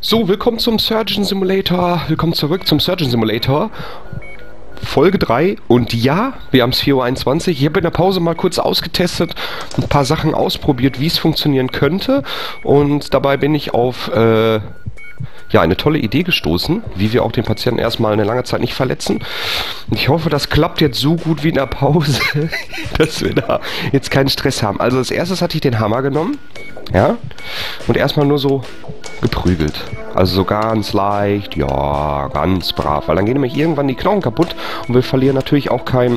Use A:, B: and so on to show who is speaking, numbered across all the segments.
A: So, willkommen zum Surgeon Simulator. Willkommen zurück zum Surgeon Simulator. Folge 3. Und ja, wir haben es 4:21 Uhr. Ich habe in der Pause mal kurz ausgetestet, ein paar Sachen ausprobiert, wie es funktionieren könnte. Und dabei bin ich auf ja, eine tolle Idee gestoßen, wie wir auch den Patienten erstmal eine lange Zeit nicht verletzen. Und ich hoffe, das klappt jetzt so gut wie in der Pause, dass wir da jetzt keinen Stress haben. Also als erstes hatte ich den Hammer genommen, ja, und erstmal nur so geprügelt. Also so ganz leicht, ja, ganz brav. Weil dann gehen nämlich irgendwann die Knochen kaputt und wir verlieren natürlich auch keinen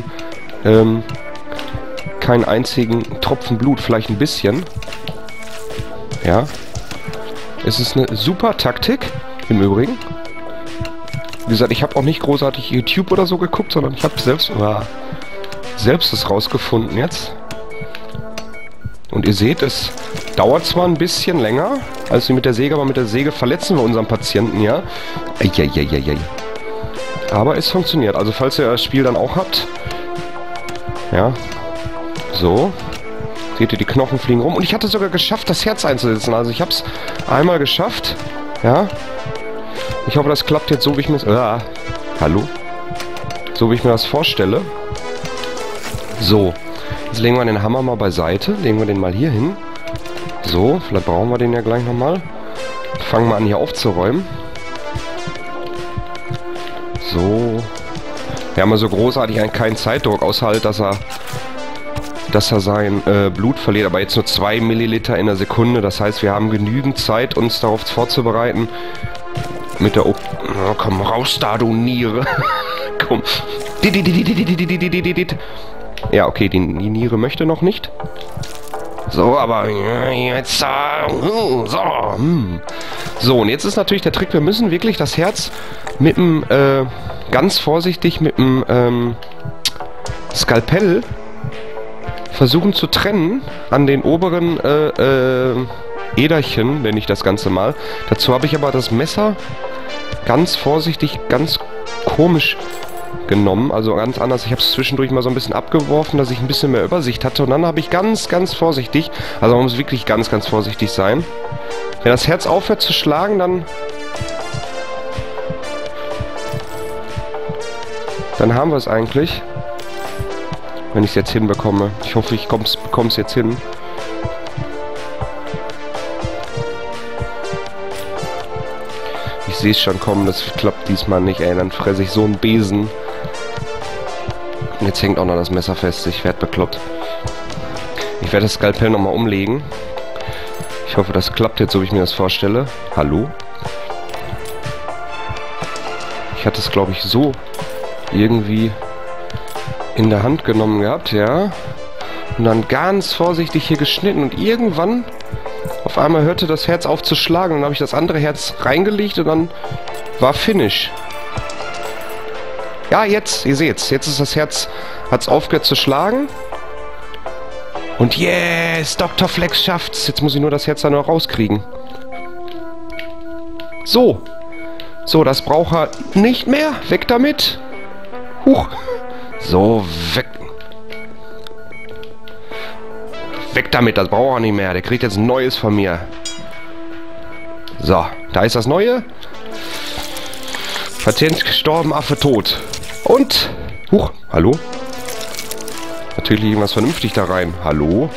A: einzigen Tropfen Blut, vielleicht ein bisschen. Ja. Es ist eine super Taktik, im Übrigen. Wie gesagt, ich habe auch nicht großartig YouTube oder so geguckt, sondern ich habe selbst das rausgefunden jetzt. Und ihr seht, es dauert zwar ein bisschen länger als mit der Säge, aber mit der Säge verletzen wir unseren Patienten, ja. Eieieiei. Aber es funktioniert. Also falls ihr das Spiel dann auch habt, ja, so, seht ihr, die Knochen fliegen rum. Und ich hatte sogar geschafft, das Herz einzusetzen. Also ich habe es einmal geschafft, ja. Ich hoffe, das klappt jetzt so, wie ich mir das... hallo? So, wie ich mir das vorstelle. So. Jetzt legen wir den Hammer mal beiseite. Legen wir den mal hier hin. So, vielleicht brauchen wir den ja gleich nochmal. Fangen wir an, hier aufzuräumen. So. Wir haben also großartig eigentlich keinen Zeitdruck, außer halt, dass er sein Blut verliert. Aber jetzt nur 2 Milliliter in der Sekunde. Das heißt, wir haben genügend Zeit, uns darauf vorzubereiten. Mit der... Oh, komm raus da, du Niere. Komm. Ja, okay, die Niere möchte noch nicht. So, aber jetzt... So. So, und jetzt ist natürlich der Trick, wir müssen wirklich das Herz mit dem... ganz vorsichtig mit dem Skalpell versuchen zu trennen an den oberen Äderchen, nenne ich das Ganze mal. Dazu habe ich aber das Messer ganz vorsichtig, ganz komisch genommen, also ganz anders. Ich habe es zwischendurch mal so ein bisschen abgeworfen, dass ich ein bisschen mehr Übersicht hatte. Und dann habe ich ganz, ganz vorsichtig, also man muss wirklich ganz, ganz vorsichtig sein. Wenn das Herz aufhört zu schlagen, dann haben wir es eigentlich. Wenn ich es jetzt hinbekomme. Ich hoffe, ich bekomme es jetzt hin. Ich sehe es schon kommen, das klappt diesmal nicht, ey. Dann fresse ich so einen Besen. Und jetzt hängt auch noch das Messer fest. Ich werde bekloppt. Ich werde das Skalpell nochmal umlegen. Ich hoffe, das klappt jetzt, so wie ich mir das vorstelle. Hallo? Ich hatte es, glaube ich, so irgendwie in der Hand genommen gehabt, ja. Und dann ganz vorsichtig hier geschnitten. Und irgendwann... Auf einmal hörte das Herz auf zu schlagen und dann habe ich das andere Herz reingelegt und dann war Finish. Ja, jetzt, ihr seht's, jetzt ist das Herz, hat's aufgehört zu schlagen. Und yes, Dr. Flex schafft's. Jetzt muss ich nur das Herz dann noch rauskriegen. So. So, das braucht er nicht mehr. Weg damit. Huch. So, weg. Weg damit, das braucht er nicht mehr. Der kriegt jetzt ein neues von mir. So, da ist das neue. Patient gestorben, Affe tot. Und, huch, hallo? Natürlich irgendwas vernünftig da rein. Hallo?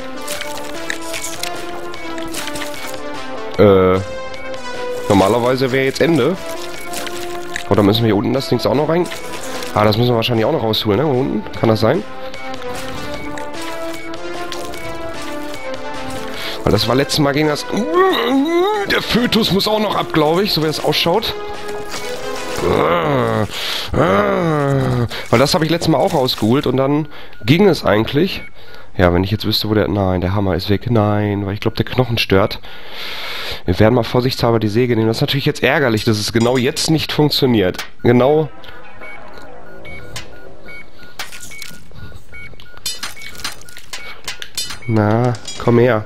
A: Normalerweise wäre jetzt Ende. Oder müssen wir hier unten das Ding auch noch rein? Ah, das müssen wir wahrscheinlich auch noch rausholen, ne? Unten, kann das sein? Weil das war letztes Mal gegen das... Der Fötus muss auch noch ab, glaube ich, so wie das ausschaut. Weil das habe ich letztes Mal auch rausgeholt und dann ging es eigentlich. Ja, wenn ich jetzt wüsste, wo der... Nein, der Hammer ist weg. Nein, weil ich glaube, der Knochen stört. Wir werden mal vorsichtshalber die Säge nehmen. Das ist natürlich jetzt ärgerlich, dass es genau jetzt nicht funktioniert. Genau... Na, komm her.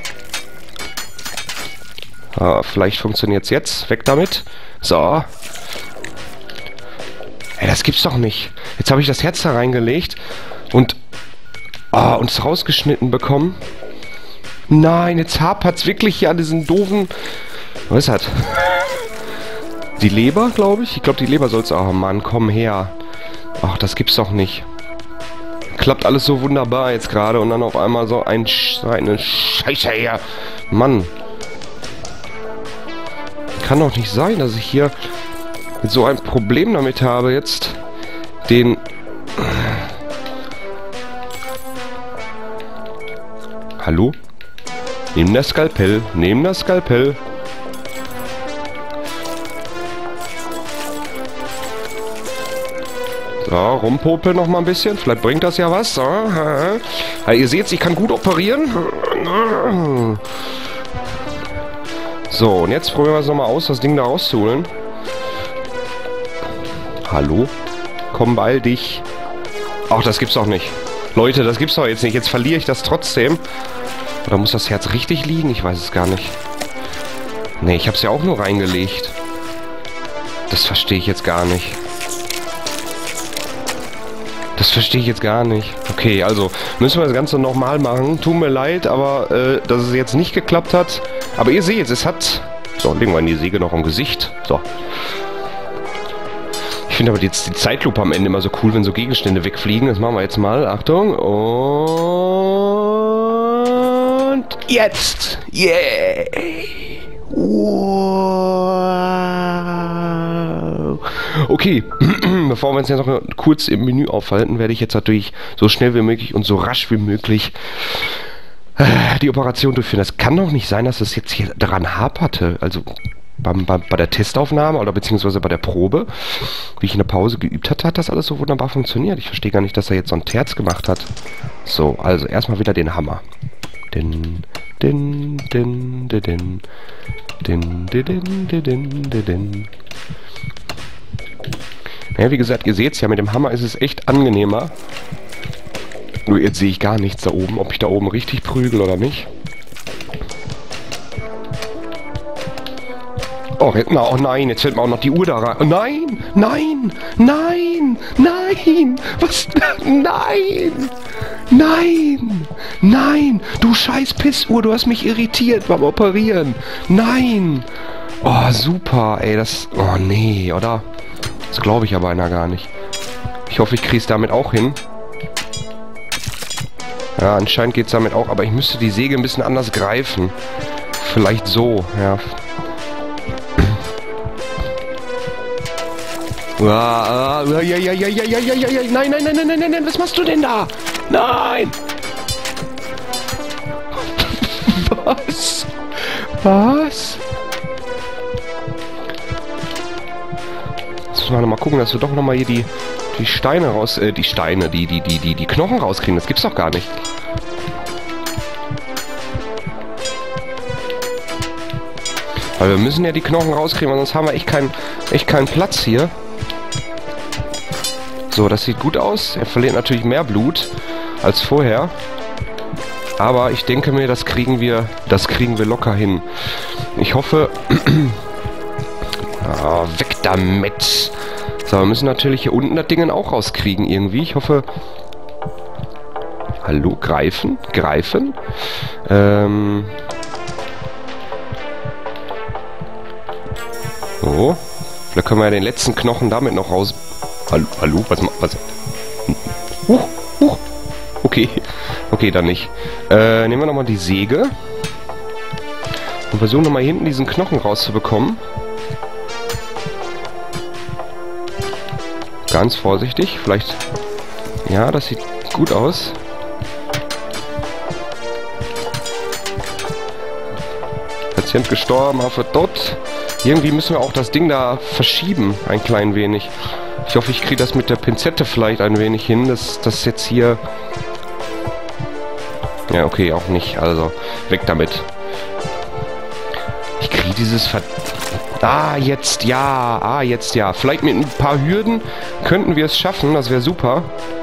A: Vielleicht funktioniert es jetzt. Weg damit. So. Ey, das gibt's doch nicht. Jetzt habe ich das Herz da reingelegt und es rausgeschnitten bekommen. Nein, jetzt hapert's wirklich hier an diesen doofen... Was ist das? Die Leber, glaube ich. Ich glaube, die Leber soll es... Oh Mann, komm her. Ach, das gibt's doch nicht. Klappt alles so wunderbar jetzt gerade und dann auf einmal so eine Scheiße her. Mann. Kann doch nicht sein, dass ich hier so ein Problem damit habe, jetzt den... Hallo? Nimm das Skalpell. Nimm das Skalpell. So, rumpopeln noch mal ein bisschen. Vielleicht bringt das ja was. So, ja, ihr seht, ich kann gut operieren. So, und jetzt probieren wir es nochmal aus, das Ding da rauszuholen. Hallo? Komm, beeil dich. Ach, das gibt's doch nicht. Leute, das gibt's doch jetzt nicht. Jetzt verliere ich das trotzdem. Oder muss das Herz richtig liegen? Ich weiß es gar nicht. Nee, ich hab's ja auch nur reingelegt. Das verstehe ich jetzt gar nicht. Das verstehe ich jetzt gar nicht. Okay, also müssen wir das Ganze nochmal machen. Tut mir leid, aber dass es jetzt nicht geklappt hat. Aber ihr seht, es hat... So, legen wir die Säge noch im Gesicht. So. Ich finde aber jetzt die Zeitlupe am Ende immer so cool, wenn so Gegenstände wegfliegen. Das machen wir jetzt mal. Achtung. Und jetzt. Yeah. Wow. Okay, bevor wir uns jetzt noch kurz im Menü aufhalten, werde ich jetzt natürlich so schnell wie möglich und so rasch wie möglich die Operation durchführen. Das kann doch nicht sein, dass es jetzt hier daran haperte. Also bei der Testaufnahme oder beziehungsweise bei der Probe, wie ich in der Pause geübt hatte, hat das alles so wunderbar funktioniert. Ich verstehe gar nicht, dass er jetzt so ein Terz gemacht hat. So, also erstmal wieder den Hammer. Ja, wie gesagt, ihr seht es ja, mit dem Hammer ist es echt angenehmer. Nur jetzt sehe ich gar nichts da oben, ob ich da oben richtig prügel oder nicht. Oh, oh nein, jetzt fällt mir auch noch die Uhr da rein. Oh, nein, nein, nein, nein, was? Nein, nein, nein, du scheiß Pissuhr, du hast mich irritiert beim Operieren. Nein. Oh, super, ey, das... Oh, nee, oder? Das glaube ich aber einer gar nicht. Ich hoffe, ich kriege es damit auch hin. Ja, anscheinend geht es damit auch, aber ich müsste die Säge ein bisschen anders greifen. Vielleicht so, ja. Ja, nein, nein, nein, nein, nein, nein, was machst du denn da? Nein! Was? Was? Jetzt müssen wir nochmal gucken, dass wir doch nochmal hier die Steine raus, die Knochen rauskriegen. Das gibt's doch gar nicht. Weil wir müssen ja die Knochen rauskriegen, weil sonst haben wir echt keinen Platz hier. So, das sieht gut aus. Er verliert natürlich mehr Blut als vorher. Aber ich denke mir, das kriegen wir locker hin. Ich hoffe... Oh, weg damit! So, wir müssen natürlich hier unten das Ding auch rauskriegen irgendwie. Ich hoffe... Hallo, greifen? Greifen? So. Vielleicht können wir ja den letzten Knochen damit noch raus... Hallo? Was? Okay. Okay, dann nicht. Nehmen wir nochmal die Säge. Und versuchen nochmal hinten diesen Knochen rauszubekommen. Ganz vorsichtig. Vielleicht... Ja, das sieht gut aus. Patient gestorben, Affe tot. Irgendwie müssen wir auch das Ding da verschieben. Ein klein wenig. Ich hoffe, ich kriege das mit der Pinzette vielleicht ein wenig hin, dass das jetzt hier... Ja, okay, auch nicht. Also, weg damit. Ich kriege dieses jetzt ja. Jetzt ja. Vielleicht mit ein paar Hürden könnten wir es schaffen. Das wäre super.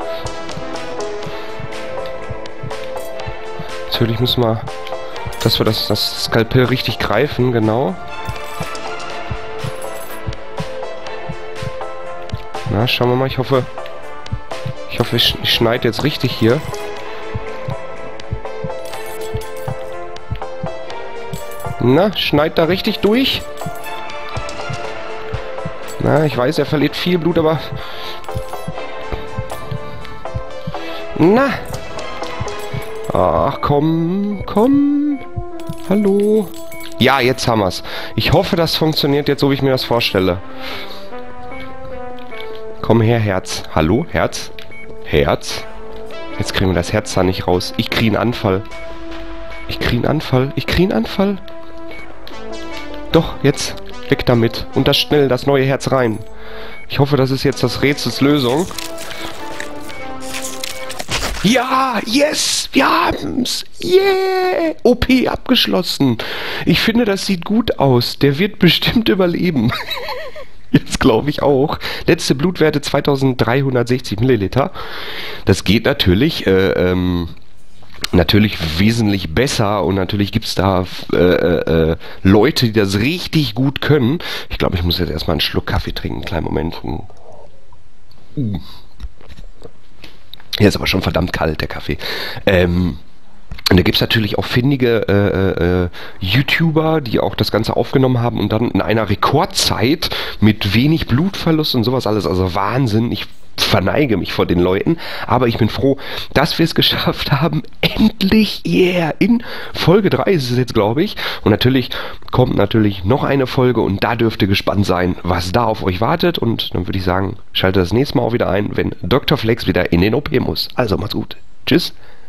A: Natürlich müssen wir... Dass wir das Skalpell richtig greifen, genau. Na, schauen wir mal. Ich hoffe, ich schneide jetzt richtig hier. Na, schneid da richtig durch. Na, ich weiß, er verliert viel Blut, aber... Na! Ach, komm, komm. Hallo. Ja, jetzt haben wir's. Ich hoffe, das funktioniert jetzt, so wie ich mir das vorstelle. Komm her, Herz. Hallo, Herz? Herz? Jetzt kriegen wir das Herz da nicht raus. Ich kriege einen Anfall. Ich kriege einen Anfall. Ich kriege einen Anfall. Doch, jetzt. Weg damit. Und das schnell, das neue Herz rein. Ich hoffe, das ist jetzt das Rätsels Lösung. Ja, yes, wir haben's. Yeah, OP abgeschlossen. Ich finde, das sieht gut aus. Der wird bestimmt überleben. Jetzt glaube ich auch. Letzte Blutwerte 2360 Milliliter. Das geht natürlich, natürlich wesentlich besser und natürlich gibt es da Leute, die das richtig gut können. Ich glaube, ich muss jetzt erstmal einen Schluck Kaffee trinken. Kleinen Moment. Hier ist aber schon verdammt kalt, der Kaffee. Und da gibt es natürlich auch findige YouTuber, die auch das Ganze aufgenommen haben und dann in einer Rekordzeit mit wenig Blutverlust und sowas alles. Also Wahnsinn. Ich verneige mich vor den Leuten, aber ich bin froh, dass wir es geschafft haben. Endlich, yeah, in Folge 3 ist es jetzt, glaube ich. Und natürlich kommt natürlich noch eine Folge und da dürft ihr gespannt sein, was da auf euch wartet. Und dann würde ich sagen, schaltet das nächste Mal auch wieder ein, wenn Dr. Flex wieder in den OP muss. Also macht's gut. Tschüss.